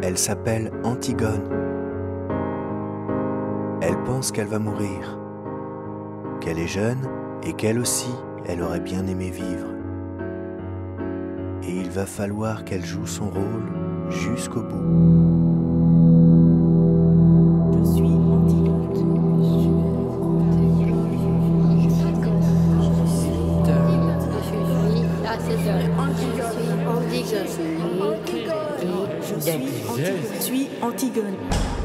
Elle s'appelle Antigone. Elle pense qu'elle va mourir, qu'elle est jeune et qu'elle aussi, elle aurait bien aimé vivre. Et il va falloir qu'elle joue son rôle jusqu'au bout. Je suis Antigone. Je suis Antigone.